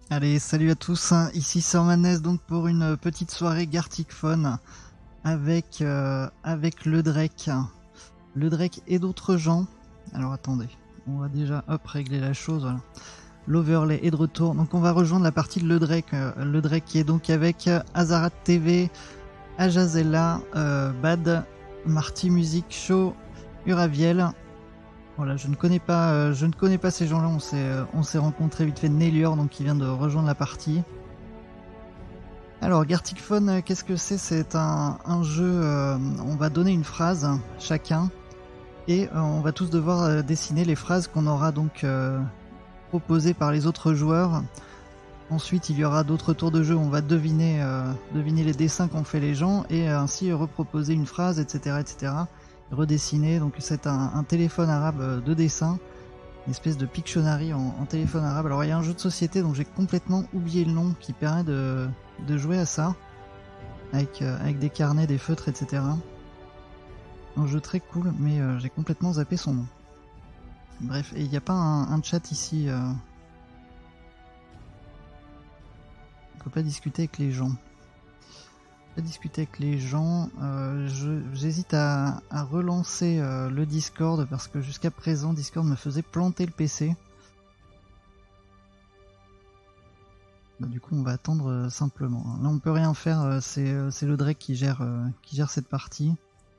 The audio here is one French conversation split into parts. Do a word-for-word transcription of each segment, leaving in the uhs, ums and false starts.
Allez, salut à tous, hein, ici Sormanes donc pour une petite soirée Gartic Phone avec, euh, avec le Drake, le Drake et d'autres gens. Alors attendez, on va déjà hop régler la chose, voilà. L'overlay est de retour, donc on va rejoindre la partie de le Drake, euh, le Drake qui est donc avec euh, Azarat T V, Ajazella, euh, Bad, Marty Music Show, Uraviel. Voilà, je ne connais pas, euh, je ne connais pas ces gens-là. On s'est, euh, on s'est rencontré vite fait de Nellior, donc qui vient de rejoindre la partie. Alors, Gartic Phone, euh, qu'est-ce que c'est? C'est un, un jeu. Euh, on va donner une phrase chacun, et euh, on va tous devoir euh, dessiner les phrases qu'on aura donc euh, proposées par les autres joueurs. Ensuite, il y aura d'autres tours de jeu où on va deviner, euh, deviner les dessins qu'ont fait les gens et euh, ainsi reproposer une phrase, et cetera, et cetera. Redessiner. Donc, c'est un, un téléphone arabe de dessin. Une espèce de Pictionary en, en téléphone arabe. Alors il y a un jeu de société dont j'ai complètement oublié le nom qui permet de, de jouer à ça avec, euh, avec des carnets, des feutres, et cetera. Un jeu très cool, mais euh, j'ai complètement zappé son nom. Bref, et il n'y a pas un, un chat ici. Euh... On peut pas discuter avec les gens. Pas discuter avec les gens. Euh, J'hésite à, à relancer euh, le Discord parce que jusqu'à présent Discord me faisait planter le P C. Bah, du coup on va attendre euh, simplement. Là on peut rien faire, euh, c'est euh, le Drake qui gère, euh, qui gère cette partie.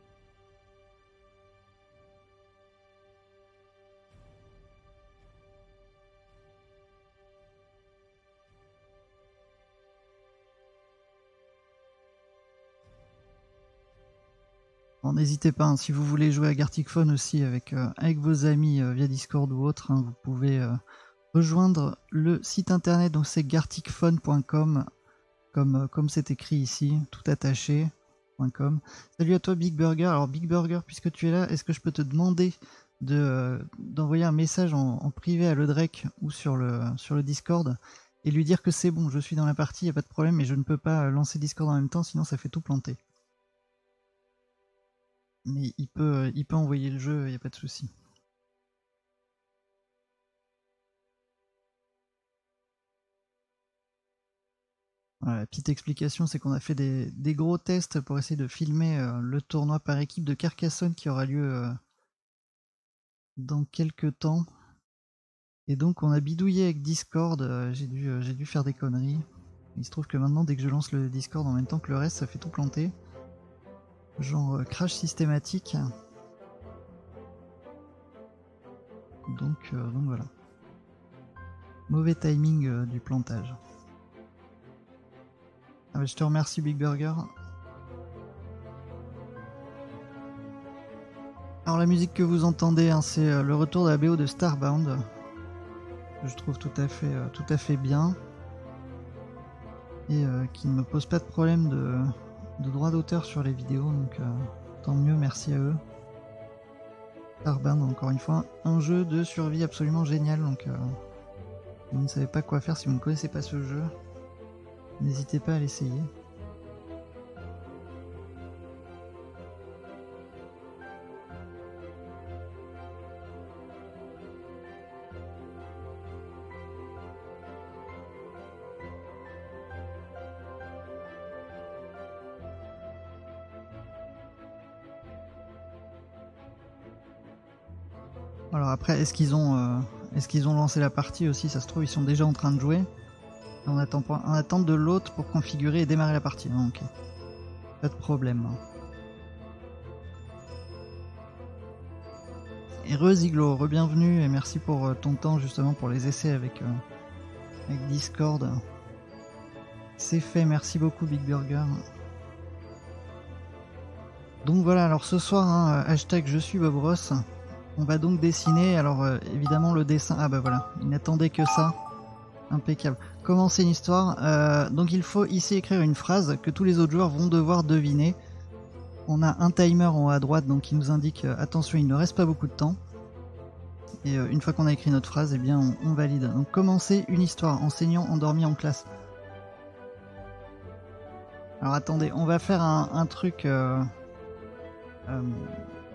Bon, n'hésitez pas, hein, si vous voulez jouer à Gartic Phone aussi avec, euh, avec vos amis euh, via Discord ou autre, hein, vous pouvez euh, rejoindre le site internet, donc c'est gartic phone point com, comme euh, comme c'est écrit ici, tout attaché. .com. Salut à toi Big Burger. Alors Big Burger, puisque tu es là, est-ce que je peux te demander de euh, d'envoyer un message en, en privé à le Drake ou sur le, sur le Discord et lui dire que c'est bon, je suis dans la partie, il n'y a pas de problème, mais je ne peux pas lancer Discord en même temps, sinon ça fait tout planter. Mais il peut, il peut envoyer le jeu, il n'y a pas de souci. Voilà, la petite explication, c'est qu'on a fait des, des gros tests pour essayer de filmer euh, le tournoi par équipe de Carcassonne qui aura lieu euh, dans quelques temps. Et donc on a bidouillé avec Discord, euh, j'ai dû, euh, j'ai dû faire des conneries. Il se trouve que maintenant, dès que je lance le Discord en même temps que le reste, ça fait tout planter. Genre euh, crash systématique. Donc, euh, donc voilà. Mauvais timing euh, du plantage. Ah bah, je te remercie Big Burger. Alors la musique que vous entendez, hein, c'est euh, le retour de la B O de Starbound. Que je trouve tout à fait, euh, tout à fait bien. Et euh, qui ne me pose pas de problème de, de droit d'auteur sur les vidéos. Donc euh, tant mieux, merci à eux. Starbound, encore une fois, un jeu de survie absolument génial. Donc euh, si vous ne savez pas quoi faire, si vous ne connaissez pas ce jeu, n'hésitez pas à l'essayer. Alors après, est-ce qu'ils ont, euh, est-ce qu'ils ont lancé la partie aussi? Ça se trouve, ils sont déjà en train de jouer. Et on attend, on attend de l'autre pour configurer et démarrer la partie. Non, ok. Pas de problème. Et re-Ziglo, re-bienvenue et merci pour ton temps justement pour les essais avec, euh, avec Discord. C'est fait, merci beaucoup Big Burger. Donc voilà, alors ce soir, hein, hashtag je suis Bob Ross. On va donc dessiner, alors euh, évidemment le dessin, ah bah voilà, il n'attendait que ça. Impeccable. Commencer une histoire, euh, donc il faut ici écrire une phrase que tous les autres joueurs vont devoir deviner. On a un timer en haut à droite donc qui nous indique euh, attention, il ne reste pas beaucoup de temps. Et euh, une fois qu'on a écrit notre phrase, eh bien on, on valide. Donc commencer une histoire, enseignant endormi en classe. Alors attendez, on va faire un, un truc... Euh, euh,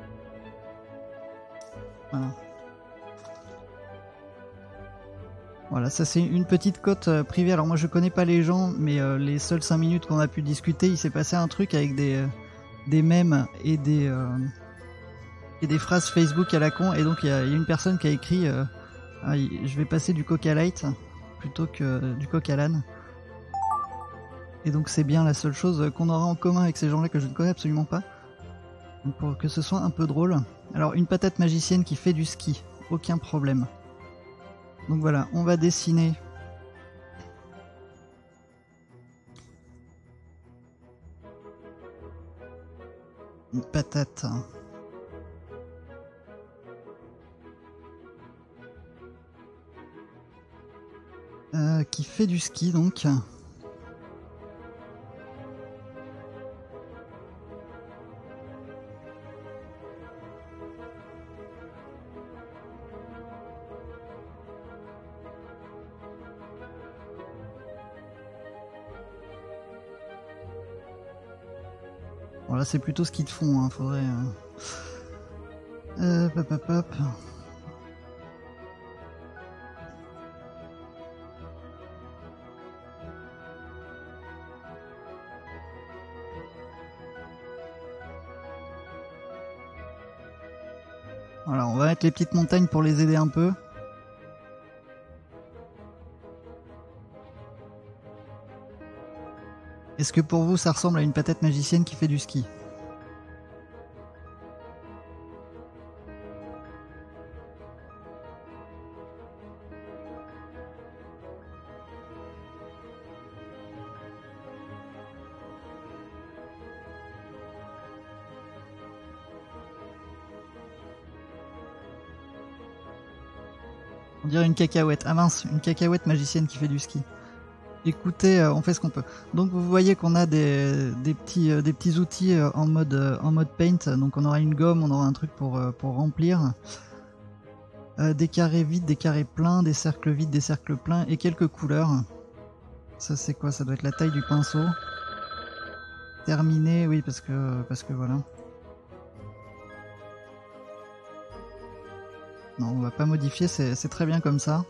voilà. Voilà, ça c'est une petite cote euh, privée. Alors moi je connais pas les gens, mais euh, les seules cinq minutes qu'on a pu discuter, il s'est passé un truc avec des, euh, des mèmes et des, euh, et des phrases Facebook à la con. Et donc il y, y a une personne qui a écrit euh, ah, je vais passer du Coca Light plutôt que euh, du Coca Lan. Et donc c'est bien la seule chose qu'on aura en commun avec ces gens-là que je ne connais absolument pas. Donc pour que ce soit un peu drôle. Alors une patate magicienne qui fait du ski, aucun problème. Donc voilà, on va dessiner une patate euh, qui fait du ski donc. Bon là c'est plutôt ce qu'ils te font, hein. Faudrait... Euh... Hop, hop, hop. Voilà, on va mettre les petites montagnes pour les aider un peu. Est-ce que pour vous ça ressemble à une patate magicienne qui fait du ski? On dirait une cacahuète. Ah mince, une cacahuète magicienne qui fait du ski. Écoutez, euh, on fait ce qu'on peut. Donc vous voyez qu'on a des, des, petits, euh, des petits outils euh, en, mode, euh, en mode paint. Donc on aura une gomme, on aura un truc pour, euh, pour remplir. Euh, des carrés vides, des carrés pleins, des cercles vides, des cercles pleins et quelques couleurs. Ça c'est quoi? Ça doit être la taille du pinceau. Terminé, oui, parce que, parce que voilà. Non, on va pas modifier, c'est très bien comme ça.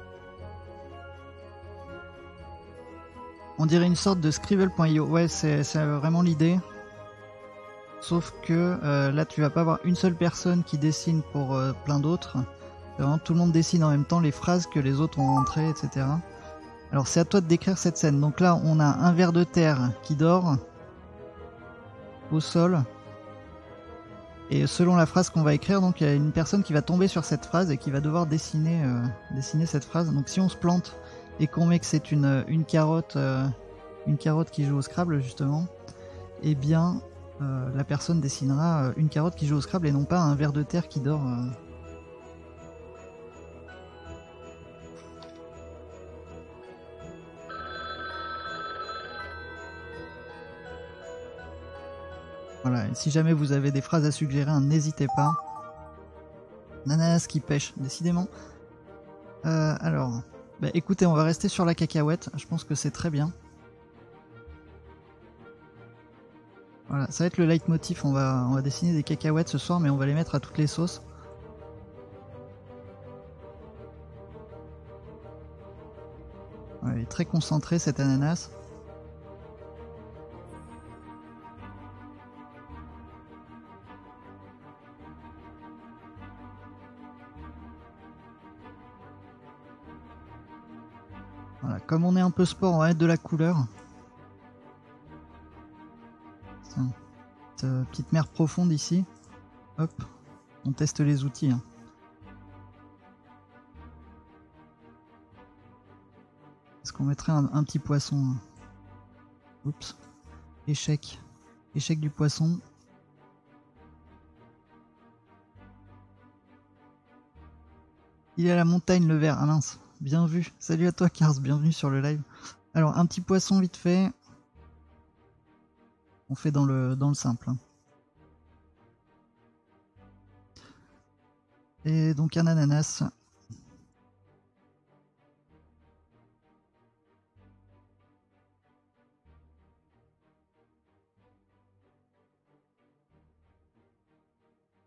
On dirait une sorte de scribble point i o. Ouais, c'est vraiment l'idée. Sauf que euh, là, tu vas pas avoir une seule personne qui dessine pour euh, plein d'autres. Vraiment, tout le monde dessine en même temps les phrases que les autres ont rentrées, et cetera. Alors, c'est à toi de décrire cette scène. Donc là, on a un ver de terre qui dort au sol. Et selon la phrase qu'on va écrire, donc il y a une personne qui va tomber sur cette phrase et qui va devoir dessiner, euh, dessiner cette phrase. Donc si on se plante et qu'on met que c'est une, une carotte, euh, une carotte qui joue au Scrabble justement, eh bien euh, la personne dessinera une carotte qui joue au Scrabble et non pas un ver de terre qui dort. Euh. Voilà, et si jamais vous avez des phrases à suggérer, hein, n'hésitez pas. Nanas qui pêche, décidément. Euh, alors, bah, écoutez, on va rester sur la cacahuète, je pense que c'est très bien. Voilà, ça va être le leitmotiv, on va, on va dessiner des cacahuètes ce soir, mais on va les mettre à toutes les sauces. Ouais, il est très concentré cet ananas. Voilà, comme on est un peu sport, on va mettre de la couleur. Tiens, petite, euh, petite mer profonde ici. Hop, on teste les outils. Hein. Est-ce qu'on mettrait un, un petit poisson? Hein. Oups, échec. Échec du poisson. Il est à la montagne le ver. Ah mince, bien vu. Salut à toi Kars, bienvenue sur le live. Alors un petit poisson vite fait. On fait dans le, dans le simple. Hein. Et donc un ananas.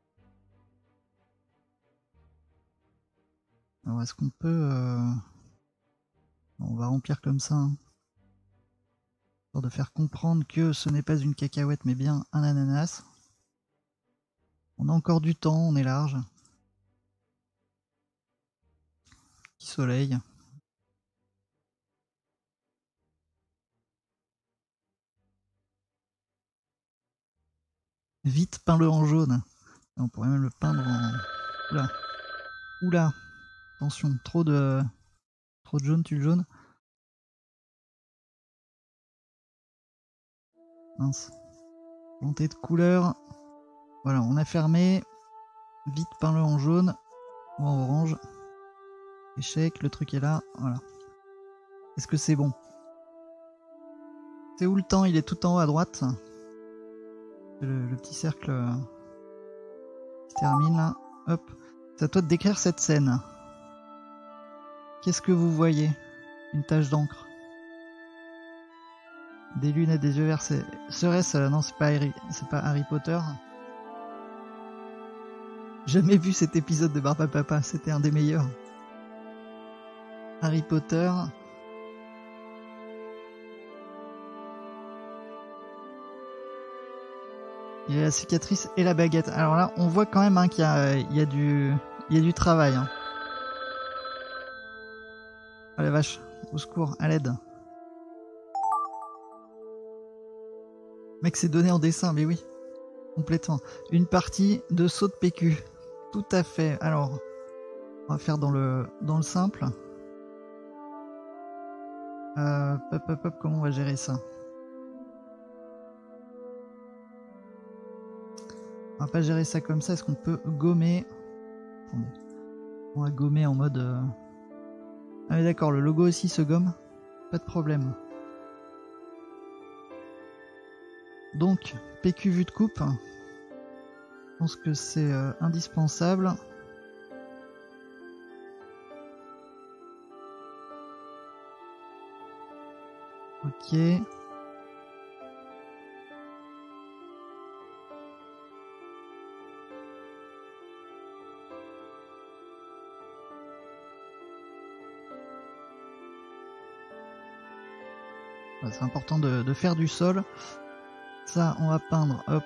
Alors est-ce qu'on peut... Euh... on va remplir comme ça. Hein. Pour de faire comprendre que ce n'est pas une cacahuète mais bien un ananas. On a encore du temps, on est large. Petit soleil. Vite, peins-le en jaune. On pourrait même le peindre en... Oula. Oula. Attention, trop de... Trop de jaune, tu le jaune. Mince. Volonté de couleur. Voilà, on a fermé. Vite, peins-le en jaune. Ou en orange. Échec, le truc est là. Voilà. Est-ce que c'est bon? C'est où le temps? Il est tout en haut à droite. Le, le petit cercle euh, qui termine là. Hop. C'est à toi de décrire cette scène. Qu'est-ce que vous voyez? Une tache d'encre. Des lunettes, des yeux verts. Serait-ce... Euh, non, c'est pas Harry... c'est pas Harry Potter. Jamais vu cet épisode de Barbapapa. C'était un des meilleurs. Harry Potter. Il y a la cicatrice et la baguette. Alors là, on voit quand même hein, qu'il y a, il y a du, il y a du travail. Hein. Oh la vache, au secours, à l'aide. Mec, c'est donné en dessin, mais oui, complètement. Une partie de saut de P Q. Tout à fait. Alors, on va faire dans le, dans le simple. Euh, hop, hop, hop, comment on va gérer ça? On va pas gérer ça comme ça. Est-ce qu'on peut gommer? Attendez. On va gommer en mode... Euh... Ah mais d'accord, le logo aussi se gomme. Pas de problème. Donc, P Q vue de coupe. Je pense que c'est euh, indispensable. Ok. C'est important de, de faire du sol. Ça, on va peindre, hop.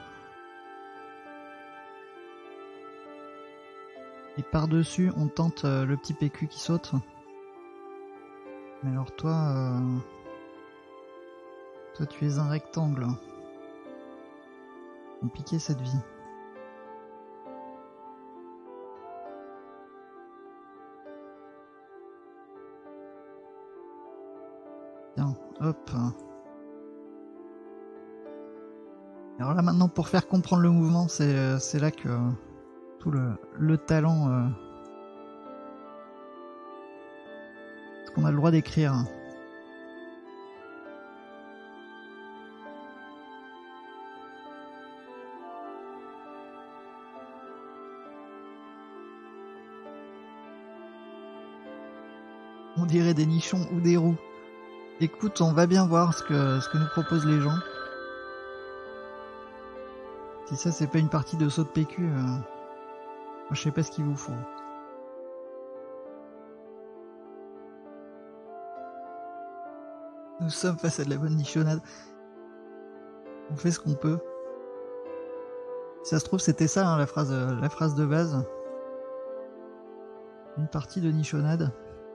Et par-dessus, on tente euh, le petit P Q qui saute. Mais alors toi... Euh... Toi, tu es un rectangle. Compliqué cette vie. Tiens, hop. Alors là maintenant pour faire comprendre le mouvement, c'est c'est là que euh, tout le, le talent... Euh, ce qu'on a le droit d'écrire. On dirait des nichons ou des roues. Écoute, on va bien voir ce que, ce que nous proposent les gens. Si ça c'est pas une partie de saut de P Q, euh, moi, je sais pas ce qu'il vous faut. Nous sommes face à de la bonne nichonnade. On fait ce qu'on peut. Si ça se trouve c'était ça hein, la phrase, euh, la phrase de base. Une partie de nichonnade.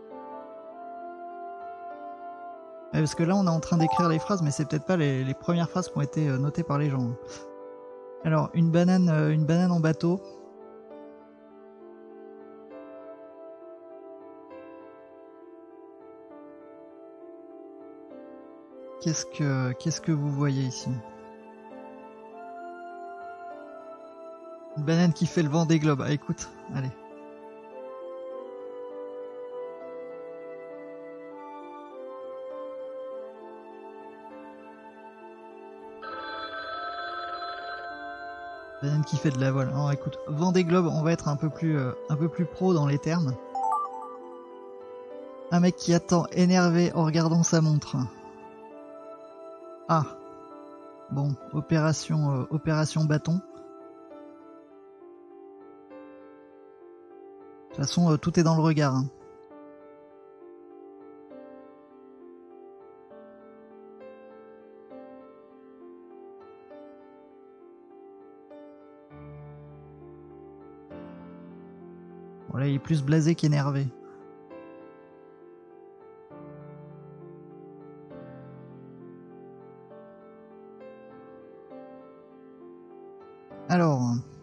Ouais, parce que là on est en train d'écrire les phrases, mais c'est peut-être pas les, les premières phrases qui ont été notées par les gens. Alors une banane, euh, une banane en bateau. Qu'est-ce que qu'est-ce que vous voyez ici? Une banane qui fait le vent des globes. Ah écoute, allez. Banane qui fait de la voile. Alors écoute, Vendée Globe, on va être un peu plus euh, un peu plus pro dans les termes. Un mec qui attend énervé en regardant sa montre. Ah. Bon, opération euh, opération bâton. De toute façon, euh, tout est dans le regard. Hein. Voilà, il est plus blasé qu'énervé. Alors...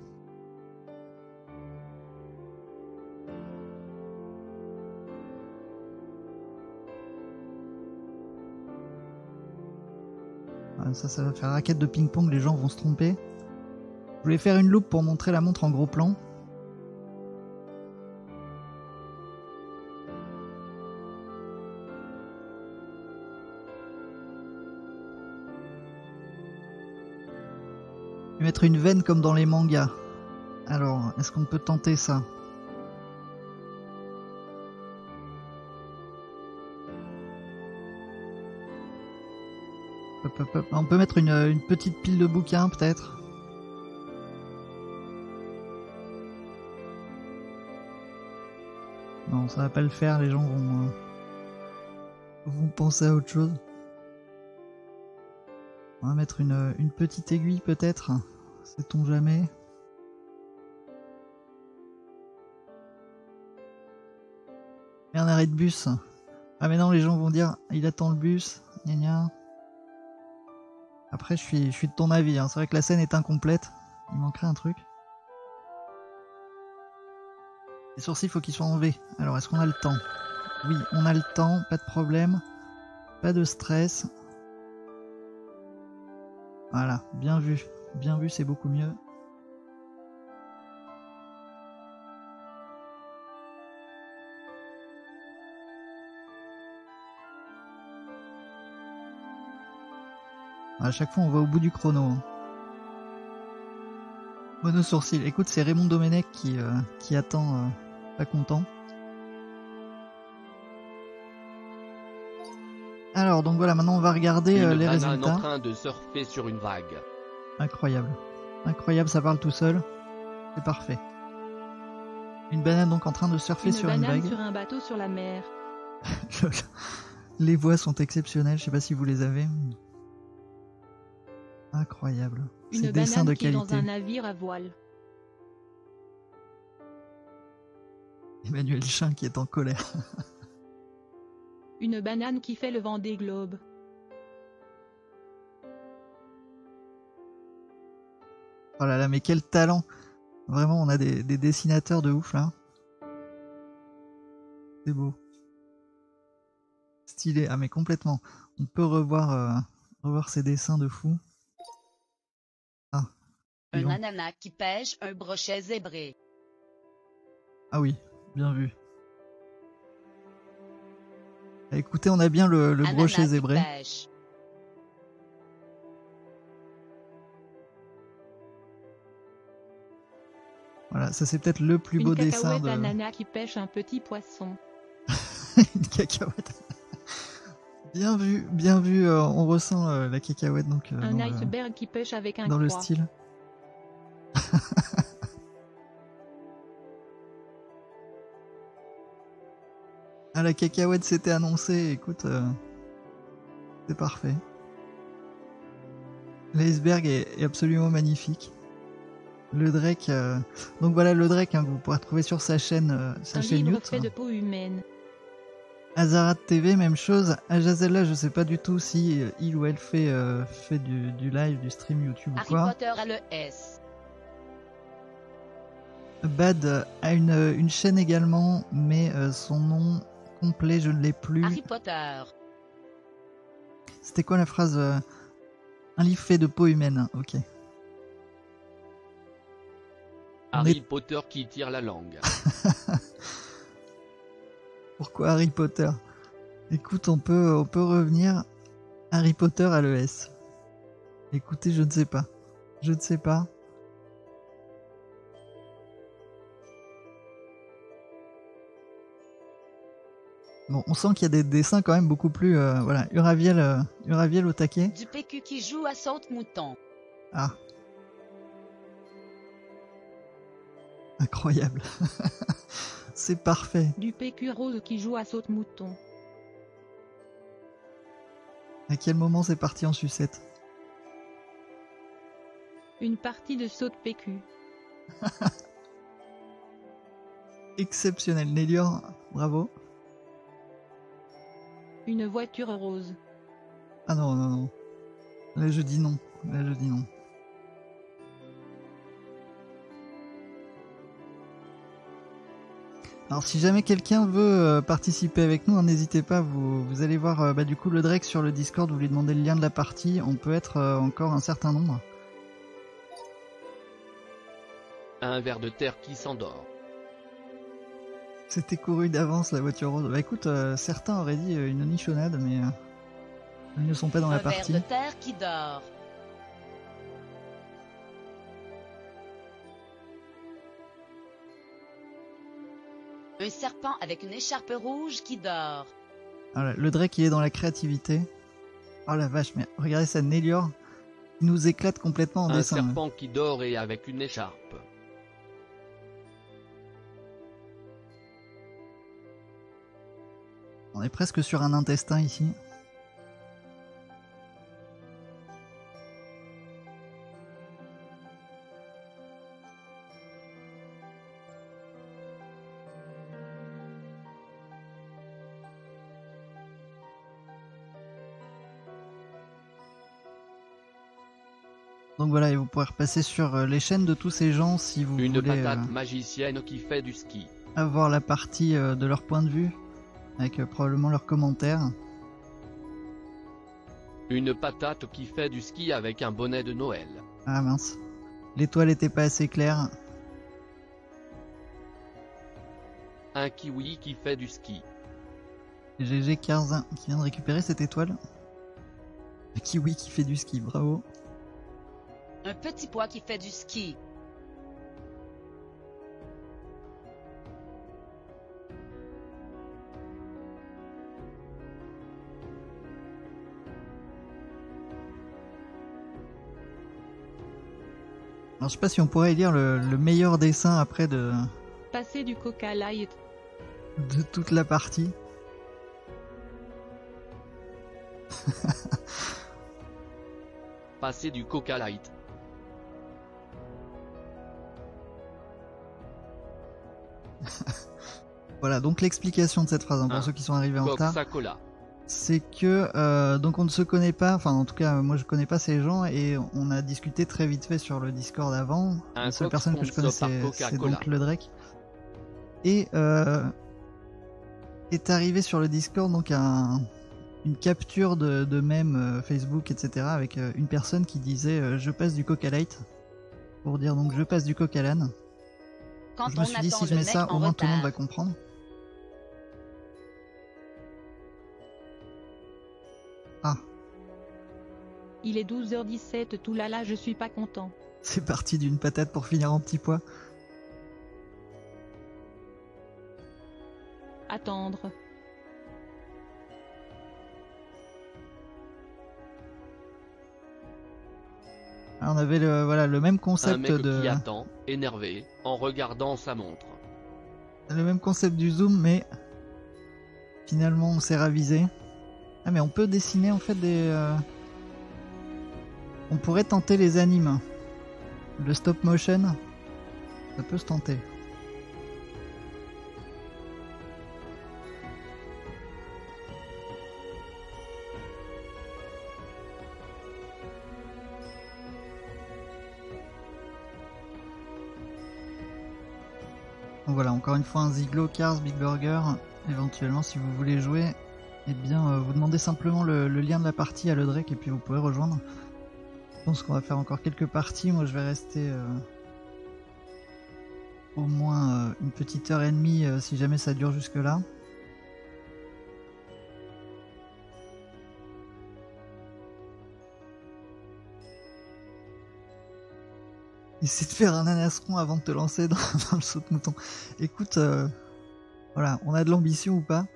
Ça, ça va faire raquette de ping-pong, les gens vont se tromper. Je voulais faire une loupe pour montrer la montre en gros plan. Je vais mettre une veine comme dans les mangas. Alors, est-ce qu'on peut tenter ça? Hop, hop, hop. On peut mettre une, une petite pile de bouquins, peut-être. Non, ça va pas le faire, les gens vont, euh, vont penser à autre chose. On va mettre une, une petite aiguille, peut-être. Sait-on jamais. Et un arrêt de bus. Ah mais non, les gens vont dire, il attend le bus. Gna gna. Après, je suis, je suis de ton avis. Hein. C'est vrai que la scène est incomplète. Il manquerait un truc. Les sourcils, il faut qu'ils soient en V. Alors, est-ce qu'on a le temps? Oui, on a le temps. Pas de problème. Pas de stress. Voilà, bien vu. Bien vu, c'est beaucoup mieux. À chaque fois, on va au bout du chrono. Hein. Mono sourcil. Écoute, c'est Raymond Domenech qui, euh, qui attend, euh, pas content. Alors, donc voilà, maintenant on va regarder euh, les résultats. En train de surfer sur une vague. Incroyable. Incroyable, ça parle tout seul. C'est parfait. Une banane donc en train de surfer une sur une vague. sur un bateau sur la mer. Les voix sont exceptionnelles, je sais pas si vous les avez. Incroyable. Une Ces dessins banane de qui est qualité. dans un navire à voile. Emmanuel Chin qui est en colère. Une banane qui fait le vent des globes. Oh là là, mais quel talent! Vraiment, on a des, des dessinateurs de ouf là. C'est beau. Stylé. Ah mais complètement. On peut revoir, euh, revoir ces dessins de fou. Ah. Un Suivant. ananas qui pêche un brochet zébré. Ah oui, bien vu. Écoutez, on a bien le, le Ananas brochet qui zébré. pêche. Voilà, ça c'est peut-être le plus Une beau dessin cacahuète de... ananas qui pêche un petit poisson. Une cacahuète. Bien vu, bien vu, euh, on ressent euh, la cacahuète donc euh, Un dans, iceberg qui pêche avec un le, dans le croix. style. Ah, la cacahuète s'était annoncée, écoute, euh, c'est parfait. L'iceberg est, est absolument magnifique. Le Drake, euh... donc voilà le Drake hein, que vous pourrez trouver sur sa chaîne, euh, sa Un chaîne livre YouTube. fait de peau humaine. Azarat T V, même chose. Ajazella, je sais pas du tout si euh, il ou elle fait, euh, fait du, du live, du stream YouTube ou Harry quoi. Potter a le S. Bad euh, a une, une chaîne également, mais euh, son nom complet, je ne l'ai plus. Harry Potter. C'était quoi la phrase euh, un livre fait de peau humaine, ok. Harry est... Potter qui tire la langue. Pourquoi Harry Potter? Écoute, on peut, on peut revenir. Harry Potter à l'E S. Écoutez, je ne sais pas. Je ne sais pas. Bon, on sent qu'il y a des dessins quand même beaucoup plus... Euh, voilà, Uraviel, euh, Uraviel au taquet. Du P Q qui joue à saute-mouton. Ah. Incroyable. C'est parfait. Du P Q rose qui joue à saute-mouton. À quel moment c'est parti en sucette? Une partie de saute-P Q. Exceptionnel. Nélior, bravo. Une voiture rose. Ah non, non, non. Là, je dis non. Là, je dis non. Alors si jamais quelqu'un veut euh, participer avec nous, hein, n'hésitez pas, vous, vous allez voir euh, bah, du coup le Drake sur le Discord, vous lui demandez le lien de la partie, on peut être euh, encore un certain nombre. Un ver de terre qui s'endort. C'était couru d'avance la voiture rose. Bah écoute, euh, certains auraient dit euh, une nichonnade, mais euh, ils ne sont pas dans Un la ver partie. de terre qui dort. Un serpent avec une écharpe rouge qui dort. Voilà, le Drake il est dans la créativité. Oh la vache, mais regardez ça, Nélior, il nous éclate complètement en Un dessin. serpent qui dort et avec une écharpe. On est presque sur un intestin ici. Donc voilà, et vous pourrez repasser sur euh, les chaînes de tous ces gens si vous Une voulez patate euh, magicienne qui fait du ski. avoir la partie euh, de leur point de vue, avec euh, probablement leurs commentaires. Une patate qui fait du ski avec un bonnet de Noël. Ah mince, l'étoile était pas assez claire. Un kiwi qui fait du ski. G G Carzin qui vient de récupérer cette étoile. Un kiwi qui fait du ski, bravo. Un petit pois qui fait du ski. Alors je sais pas si on pourrait lire le, le meilleur dessin après de, Passer du Coca Light. de toute la partie. Passer du Coca Light. Voilà, donc l'explication de cette phrase, hein, pour Un ceux qui sont arrivés en retard, Coca-Cola. c'est que euh, donc on ne se connaît pas, enfin en tout cas moi je connais pas ces gens et on a discuté très vite fait sur le Discord avant. Un La seule coq personne que je sponsor connaissais par c'est Coca-Cola. donc le Drake. Et euh, est arrivé sur le Discord donc un, une capture de, de mème euh, Facebook et cetera avec euh, une personne qui disait euh, je passe du Coca Light pour dire donc je passe du Coq à l'âne. Quand Je on me suis dit attend si je le mets mec ça en au moins tout le monde retard. va comprendre. Ah, Il est douze heures dix-sept, tout là là, je suis pas content. c'est parti d'une patate pour finir en petit pois. Attendre. Ah, on avait le, voilà, le même Un concept mec de qui attend, énervé, en regardant sa montre. le même concept du zoom, mais finalement on s'est ravisé. Ah mais on peut dessiner en fait des. euh, On pourrait tenter les animes. Le stop motion, ça peut se tenter. Donc voilà, encore une fois un Ziglo, Cars, Big Burger. Éventuellement, si vous voulez jouer, eh bien, euh, vous demandez simplement le, le lien de la partie à le Drake et puis vous pouvez rejoindre. Je pense qu'on va faire encore quelques parties. Moi, je vais rester euh, au moins euh, une petite heure et demie euh, si jamais ça dure jusque là. Essaie de faire un anasseron avant de te lancer dans, dans le saut de mouton. Écoute, euh, voilà, on a de l'ambition ou pas?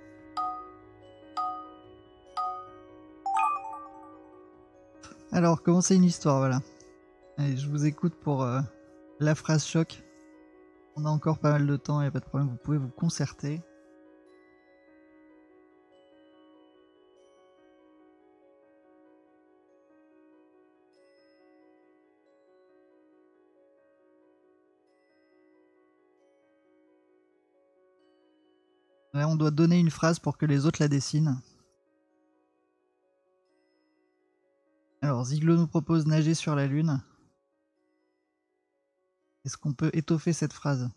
Alors, commencez une histoire, voilà. Allez, je vous écoute pour euh, la phrase choc. On a encore pas mal de temps, il n'y a pas de problème, vous pouvez vous concerter. Là, on doit donner une phrase pour que les autres la dessinent. Alors, Ziglo nous propose nager sur la lune. Est-ce qu'on peut étoffer cette phrase?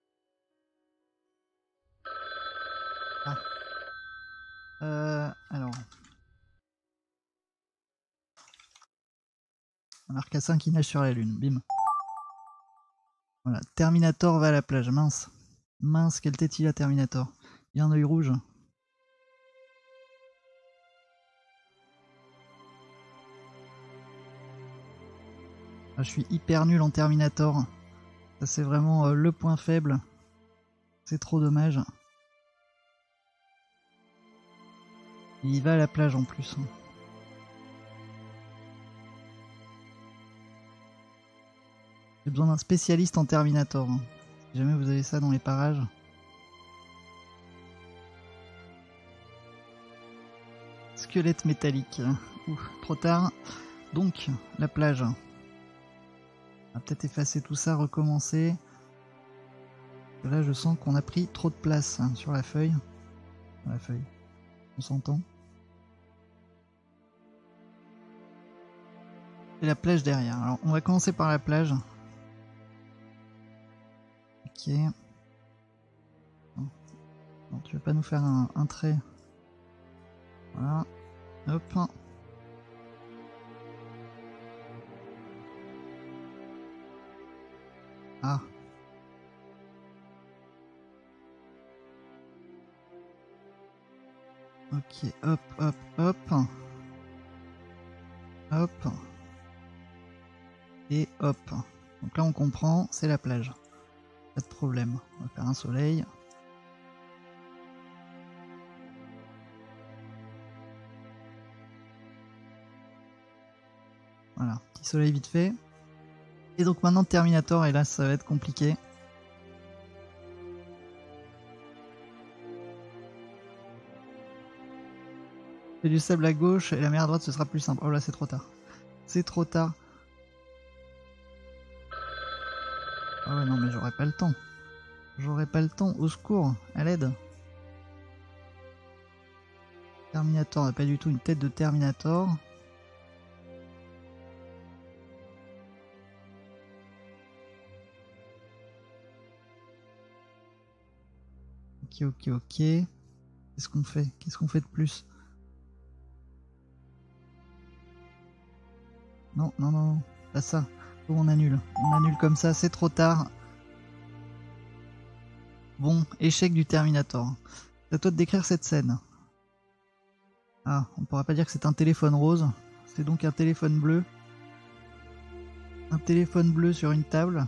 Ah. Euh, alors. Un Marcassin qui nage sur la lune. Bim. Voilà. Terminator va à la plage. Mince. Mince, quelle tête il a, Terminator? Il a un œil rouge. Ah, je suis hyper nul en Terminator. Ça, c'est vraiment euh, le point faible. C'est trop dommage. Et il va à la plage en plus. J'ai besoin d'un spécialiste en Terminator. Si jamais vous avez ça dans les parages. Squelette métallique. Ouf, trop tard. Donc, la plage. On va peut-être effacer tout ça, recommencer. Là, je sens qu'on a pris trop de place hein, sur la feuille. Sur la feuille. On s'entend. Et la plage derrière. Alors, on va commencer par la plage. Ok. Non, tu veux pas nous faire un, un trait? Voilà. Hop. Ah. Ok, hop, hop, hop. Hop. Et hop. Donc là on comprend, c'est la plage. Pas de problème. On va faire un soleil. Voilà, petit soleil vite fait. Et donc maintenant Terminator, et là ça va être compliqué. Fais du sable à gauche et la mer à droite, ce sera plus simple. Oh là, c'est trop tard. C'est trop tard. Ah ouais, non, mais j'aurais pas le temps. J'aurais pas le temps. Au secours, à l'aide. Terminator, on n'a pas du tout une tête de Terminator. Ok, ok, ok. Qu'est-ce qu'on fait? Qu'est-ce qu'on fait de plus? Non, non, non, pas ça. Oh, on annule. On annule comme ça, c'est trop tard. Bon, échec du Terminator. C'est à toi de décrire cette scène. Ah, on ne pourra pas dire que c'est un téléphone rose. C'est donc un téléphone bleu. Un téléphone bleu sur une table.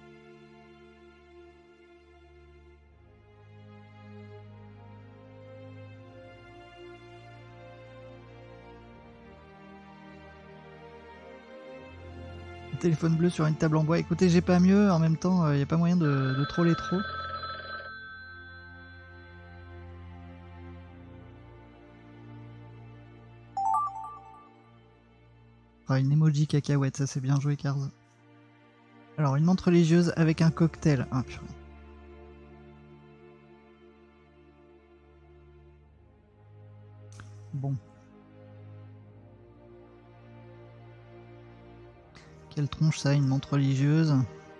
Un téléphone bleu sur une table en bois. Écoutez, j'ai pas mieux. En même temps, il euh, n'y a pas moyen de, de troller trop. Ah, une emoji cacahuète, ça c'est bien joué, Cars. Alors, une montre religieuse avec un cocktail. Ah, purée. Bon. Quelle tronche ça, une montre religieuse?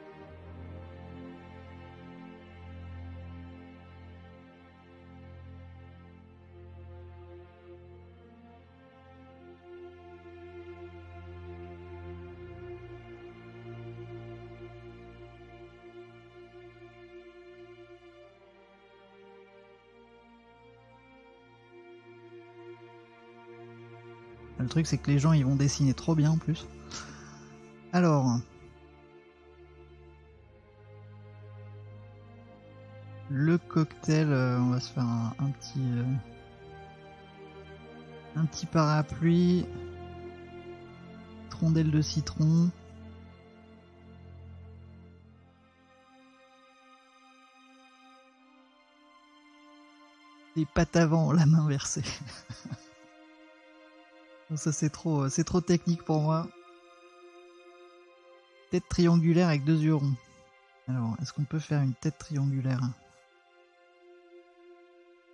Le truc c'est que les gens ils vont dessiner trop bien en plus. Alors, le cocktail, euh, on va se faire un, un petit euh, un petit parapluie, rondelle de citron. Les pattes avant, la main versée. Ça c'est trop, c'est trop technique pour moi. Tête triangulaire avec deux yeux ronds. Alors, est-ce qu'on peut faire une tête triangulaire?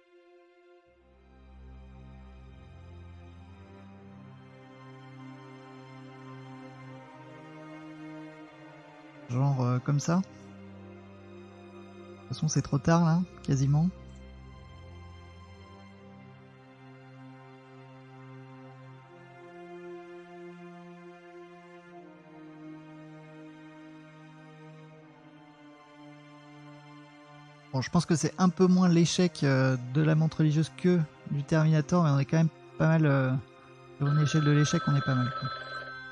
Genre euh, comme ça. De toute façon c'est trop tard là, quasiment. Bon, je pense que c'est un peu moins l'échec euh, de la montre religieuse que du Terminator, mais on est quand même pas mal... Euh, sur une échelle de l'échec, on est pas mal, quoi.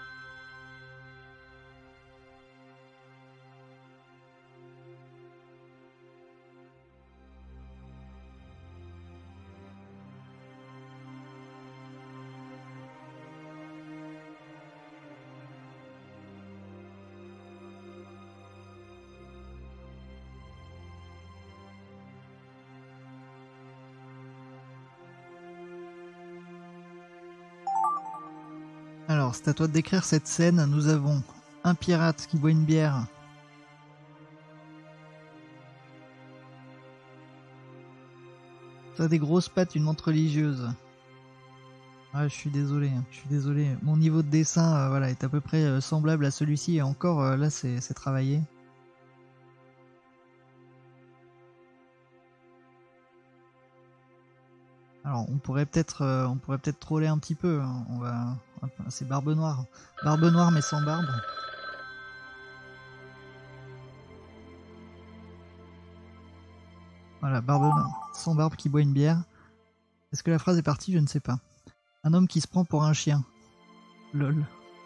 Alors, c'est à toi de décrire cette scène. Nous avons un pirate qui boit une bière. Ça a des grosses pattes, une montre religieuse. Ah, je suis désolé, hein, je suis désolé. Mon niveau de dessin euh, voilà, est à peu près euh, semblable à celui-ci. Et encore, euh, là, c'est travaillé. Alors, on pourrait peut-être euh, on pourrait peut-être troller un petit peu. Hein. On va, c'est Barbe Noire. Barbe Noire, mais sans barbe. Voilà, Barbe Noire, sans barbe qui boit une bière. Est-ce que la phrase est partie? Je ne sais pas. Un homme qui se prend pour un chien. Lol.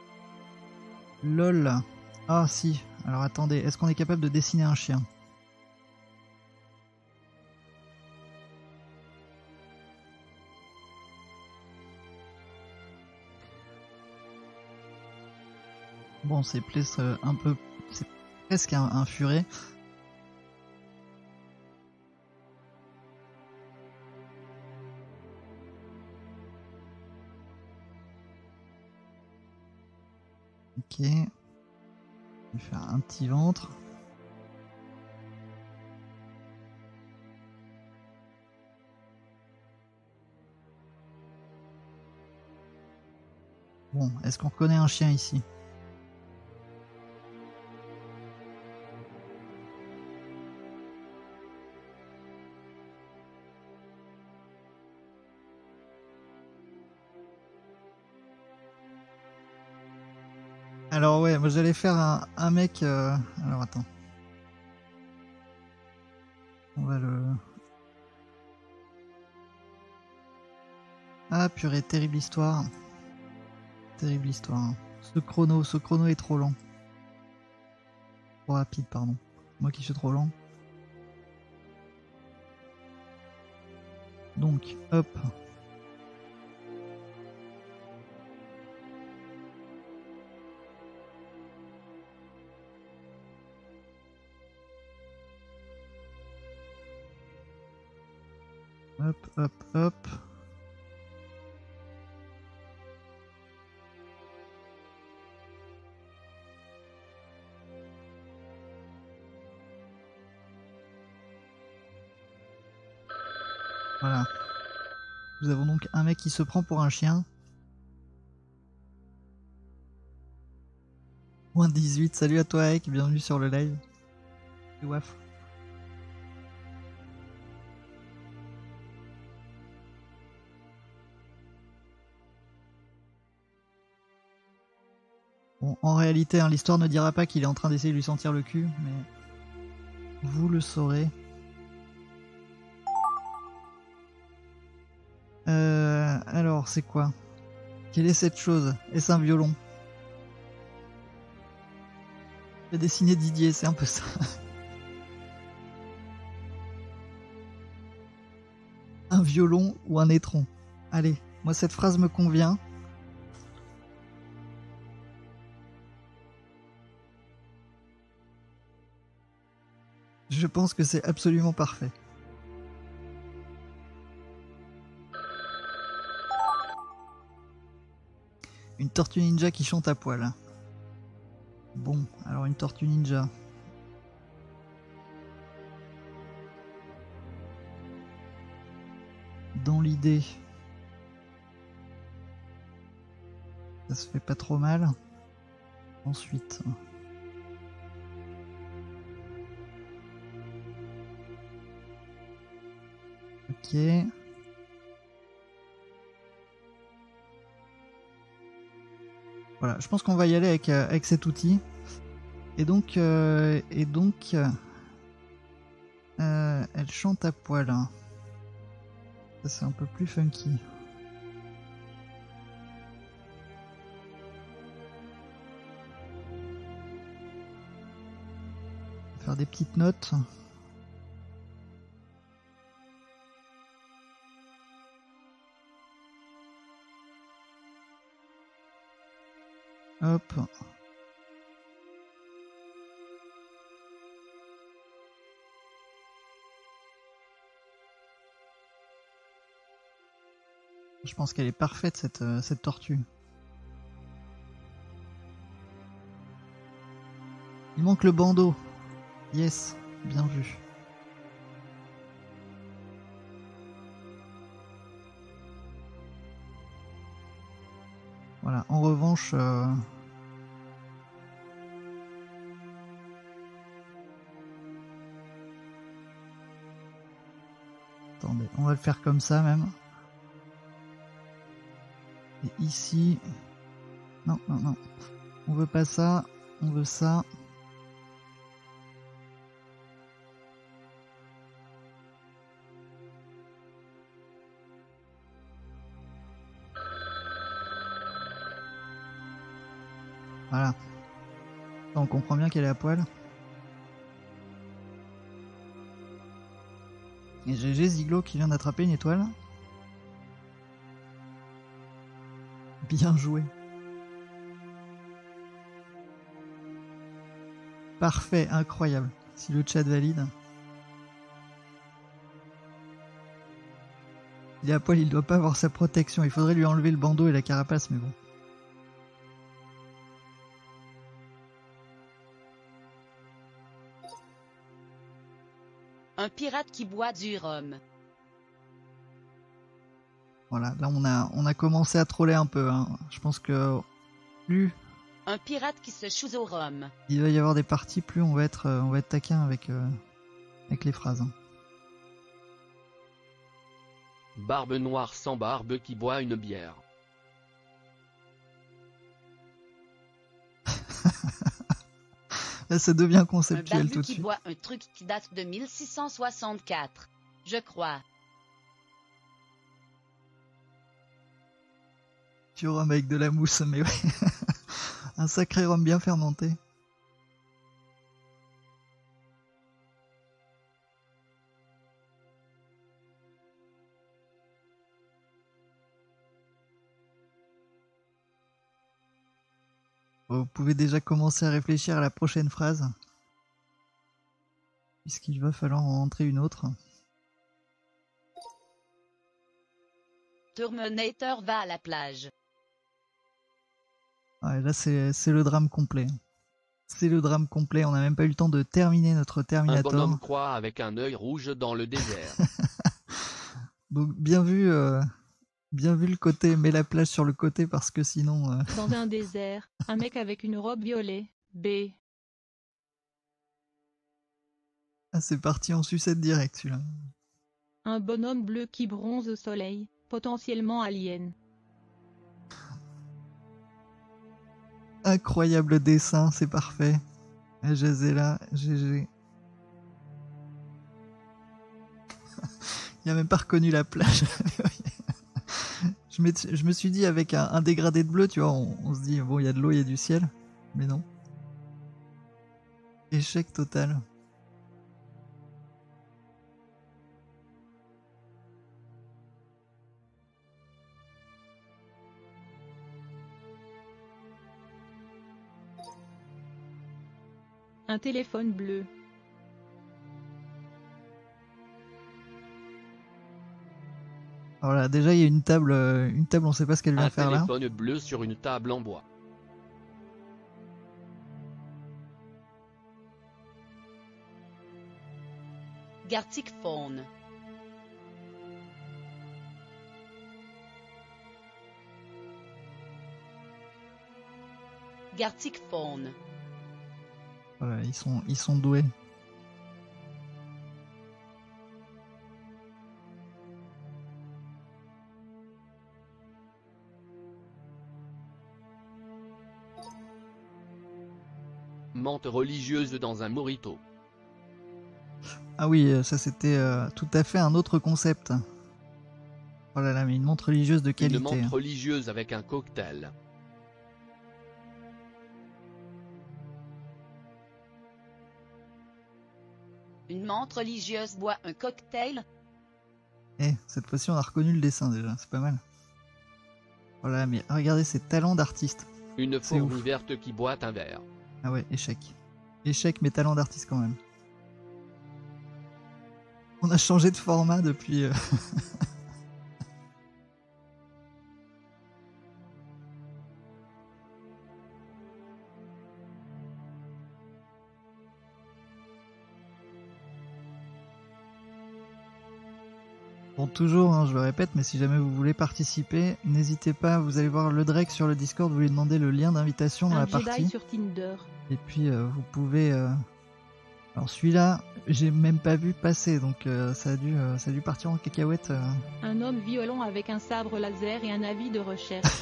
Lol. Ah si. Alors attendez, est-ce qu'on est capable de dessiner un chien? Bon, c'est plus euh, un peu... C'est presque un, un furet. Ok. Je vais faire un petit ventre. Bon, est-ce qu'on reconnaît un chien ici? Alors ouais, moi j'allais faire un, un mec... Euh... Alors attends. On va le... Ah purée, terrible histoire. Terrible histoire. Ce chrono, ce chrono est trop lent. Trop rapide, pardon. Moi qui suis trop lent. Donc, hop. Hop, hop, hop. Voilà. Nous avons donc un mec qui se prend pour un chien. Moins dix-huit, salut à toi Ek, bienvenue sur le live. C'est Waf. Bon, en réalité, hein, l'histoire ne dira pas qu'il est en train d'essayer de lui sentir le cul, mais vous le saurez. Euh, alors, c'est quoi? Quelle est cette chose? Est-ce un violon? J'ai dessiné Didier, c'est un peu ça. Un violon ou un étron? Allez, moi cette phrase me convient. Je pense que c'est absolument parfait. Une tortue ninja qui chante à poil. Bon, alors une tortue ninja. Dans l'idée, ça se fait pas trop mal. Ensuite, Ok. Voilà, je pense qu'on va y aller avec, euh, avec cet outil. Et donc, euh, et donc euh, elle chante à poil. Hein. Ça, c'est un peu plus funky. Faire des petites notes. Hop. Je pense qu'elle est parfaite cette, euh, cette tortue. Il manque le bandeau. Yes, bien vu. Voilà, en revanche... Euh... Attendez, on va le faire comme ça même. Et ici... Non, non, non. On veut pas ça, on veut ça. Voilà. On comprend bien qu'elle est à poil. Et G G Ziglo qui vient d'attraper une étoile. Bien joué. Parfait, incroyable. Si le chat valide. Il est à poil, il doit pas avoir sa protection. Il faudrait lui enlever le bandeau et la carapace, mais bon. Un pirate qui boit du rhum. Voilà, là on a, on a commencé à troller un peu. Hein. Je pense que plus Un pirate qui se chouse au rhum. il va y avoir des parties, plus on va être, on va être taquin avec, euh, avec les phrases. Hein. Barbe noire sans barbe qui boit une bière. Là, ça devient Un conceptuel barbu tout de qui suite. boit un truc qui date de mille six cent soixante-quatre. Je crois. Du rhum avec de la mousse, mais ouais. Un sacré rhum bien fermenté. Vous pouvez déjà commencer à réfléchir à la prochaine phrase. Puisqu'il va falloir en rentrer une autre. Terminator va à la plage. Ouais, là, c'est c'est le drame complet. C'est le drame complet. On n'a même pas eu le temps de terminer notre Un Terminator. bonhomme croit avec un œil rouge dans le désert. Donc, bien vu, euh, bien vu le côté, mets la plage sur le côté parce que sinon. euh, Dans un désert, un mec avec une robe violet. B. Ah, c'est parti en sucette direct celui-là. Un bonhomme bleu qui bronze au soleil, potentiellement alien. Incroyable dessin, c'est parfait. Jazela, G G. Il a même pas reconnu la plage. je, m'ai- je me suis dit avec un, un dégradé de bleu, tu vois, on, on se dit bon, il y a de l'eau, il y a du ciel, mais non. Échec total. Un téléphone bleu. Voilà, déjà il y a une table, euh, une table, on sait pas ce qu'elle vient Un faire là. téléphone bleu sur une table en bois. Gartic faune. Gartic faune. Voilà, ils sont, ils sont doués. Menthe religieuse dans un mojito. Ah oui, ça c'était euh, tout à fait un autre concept. Oh là là, mais une montre religieuse de Une qualité. menthe hein. religieuse avec un cocktail. Une menthe religieuse boit un cocktail. Eh, cette fois-ci on a reconnu le dessin déjà, c'est pas mal. Oh là là, mais regardez ces talents d'artiste. Une C'est fourmi ouf. verte qui boit un verre. Ah ouais, échec. Échec, mais talent d'artiste quand même. On a changé de format depuis... euh, Bon, toujours, hein, je le répète, mais si jamais vous voulez participer, n'hésitez pas, vous allez voir le Drake sur le Discord, vous lui demandez le lien d'invitation dans Un la Jedi partie. sur Tinder. Et puis euh, vous pouvez... euh, Alors celui-là, j'ai même pas vu passer, donc euh, ça, a dû, euh, ça a dû partir en cacahuète. euh. Un homme violent avec un sabre laser et un avis de recherche.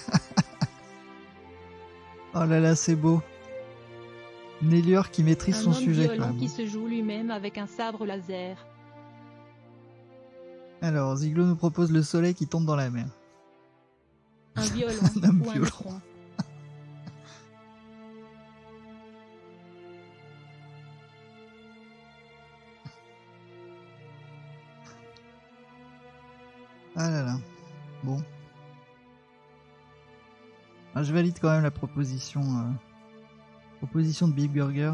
Oh là là, c'est beau. Nélior qui maîtrise Un son homme sujet quand violent même. qui se joue lui-même avec un sabre laser. Alors, Ziglo nous propose le soleil qui tombe dans la mer. Un violon Un homme ou un violent. étron. Ah là là. Bon. Ah, je valide quand même la proposition. euh, Proposition de Big Burger.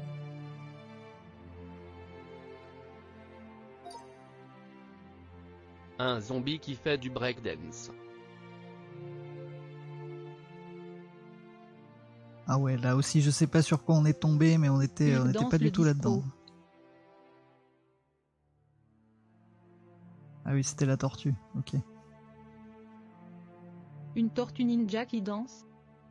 Un zombie qui fait du breakdance. Ah ouais, là aussi, je sais pas sur quoi on est tombé, mais on était, Il on était danse pas du le tout disco. là-dedans. Ah oui, c'était la tortue. Ok. Une tortue ninja qui danse.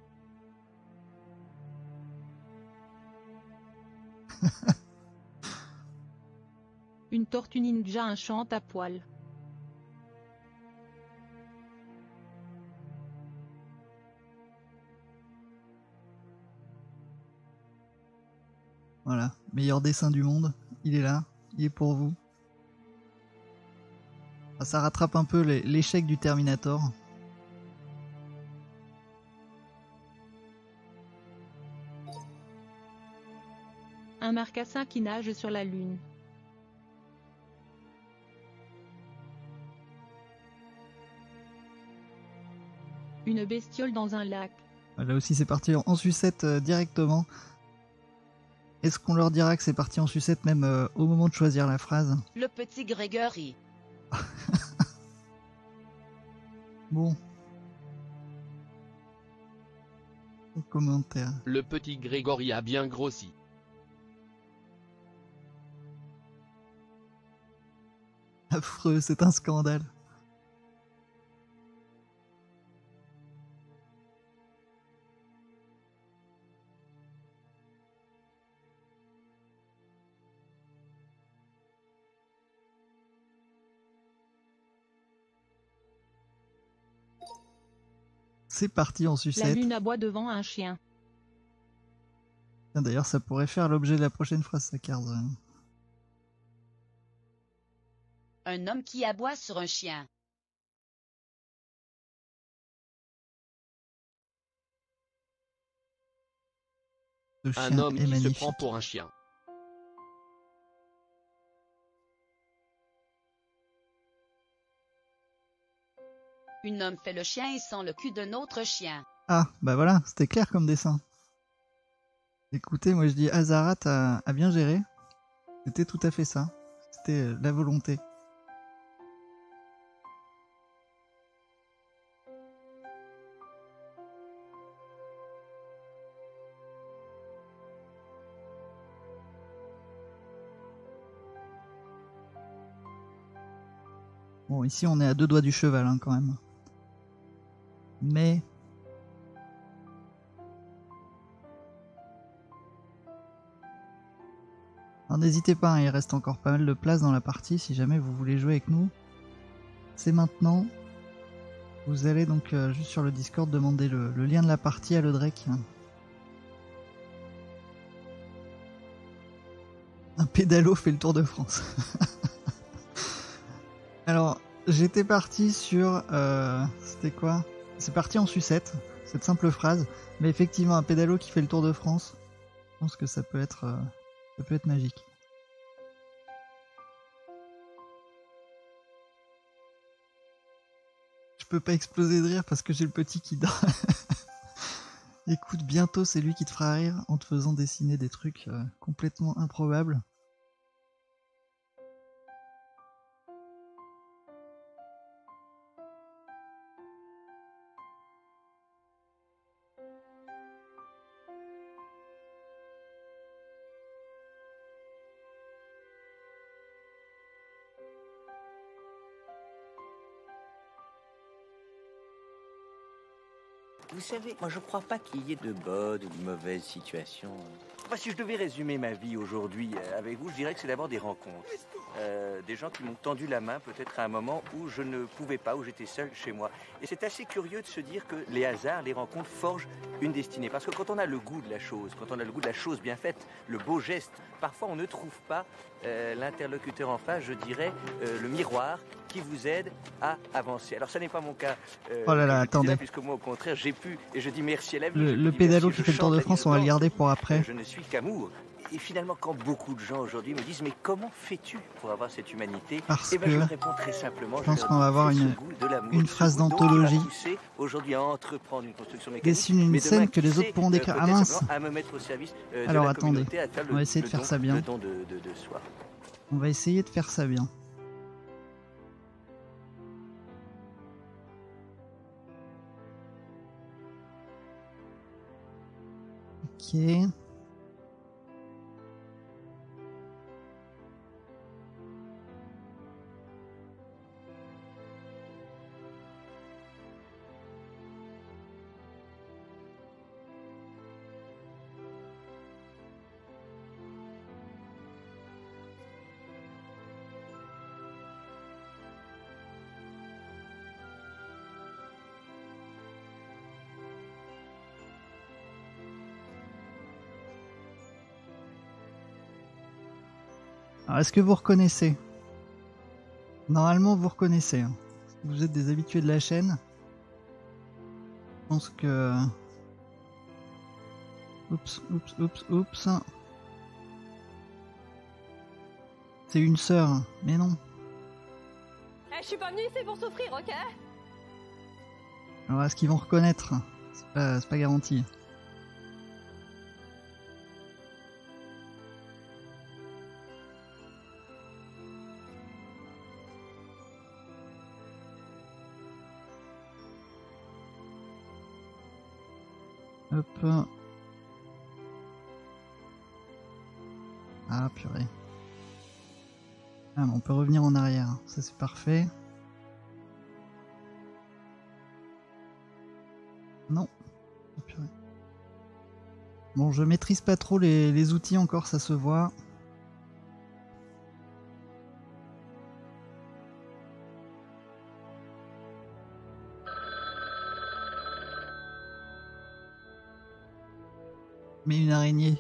Une tortue ninja un chante à poil. Voilà. Meilleur dessin du monde. Il est là. Il est pour vous. Ah, ça rattrape un peu les- l'échec du Terminator. Un marcassin qui nage sur la lune. Une bestiole dans un lac. Là aussi, c'est parti en sucette euh, directement. Est-ce qu'on leur dira que c'est parti en sucette même euh, au moment de choisir la phrase? Le petit Grégory. Bon. Au commentaire. Le petit Grégory a bien grossi. Affreux, c'est un scandale. C'est parti en La sucette. lune aboie devant un chien. Tiens, d'ailleurs, ça pourrait faire l'objet de la prochaine phrase, ça, Cars. Un homme qui aboie sur un chien. Ce Un chien homme est qui se magnifique. prend pour un chien. Un homme fait le chien et sent le cul d'un autre chien. Ah, bah voilà, c'était clair comme dessin. Écoutez, moi je dis Azarat a, a bien géré. C'était tout à fait ça. C'était euh, la volonté. Bon, ici on est à deux doigts du cheval hein, quand même. Mais... Alors n'hésitez pas, hein, il reste encore pas mal de place dans la partie si jamais vous voulez jouer avec nous. C'est maintenant. Vous allez donc euh, juste sur le Discord demander le, le lien de la partie à le Drake. Un pédalo fait le Tour de France. Alors, j'étais parti sur... Euh, C'était quoi? C'est parti en sucette, cette simple phrase. Mais effectivement, un pédalo qui fait le Tour de France, je pense que ça peut être, euh, ça peut être magique. Je peux pas exploser de rire parce que j'ai le petit qui dort. Écoute, bientôt c'est lui qui te fera rire en te faisant dessiner des trucs euh, complètement improbables. Vous savez, moi je crois pas qu'il y ait de bonnes ou de mauvaises situations. Enfin, si je devais résumer ma vie aujourd'hui euh, avec vous, je dirais que c'est d'abord des rencontres. Euh, des gens qui m'ont tendu la main peut-être à un moment où je ne pouvais pas, où j'étais seul chez moi. Et c'est assez curieux de se dire que les hasards, les rencontres forgent une destinée. Parce que quand on a le goût de la chose, quand on a le goût de la chose bien faite, le beau geste, parfois on ne trouve pas euh, l'interlocuteur en face, je dirais, euh, le miroir qui vous aide à avancer. Alors ça n'est pas mon cas. Euh, Oh là là, attendez. Là, puisque moi au contraire j'ai pu, et je dis merci à la vie. Le, le dis pédalo merci, qui fait le Tour de France, on va le garder pour après. Je ne suis qu'amour. Et finalement, quand beaucoup de gens aujourd'hui me disent « Mais comment fais-tu pour avoir cette humanité ?» Parce Eh ben, que je leur réponds très simplement. je pense leur qu'on va dis, avoir c'est une, ce goût de l'amour, une ce phrase goût donc d'anthologie. qui m'a poussé aujourd'hui à entreprendre une construction mécanique. Dessine une mais scène demain, que qui les autres sait, pourront décrire. euh, Ah peut-être mince. simplement à me mettre au service euh, de Alors la attendez, communauté, à faire le, on va essayer le de faire don- ça bien. le don de, de, de soi. On va essayer de faire ça bien. Ok. Alors, est-ce que vous reconnaissez? Normalement, vous reconnaissez. Hein. Vous êtes des habitués de la chaîne. Je pense que... Oups, oups, oups, oups. C'est une sœur, mais non. Eh, je suis pas venue ici pour souffrir, ok? Alors, est-ce qu'ils vont reconnaître? C'est pas, c'est pas garanti. Hop. Ah, purée. Ah, mais on peut revenir en arrière. Ça, c'est parfait. Non. Oh, purée. Bon, je maîtrise pas trop les, les outils encore, ça se voit. Mais une araignée.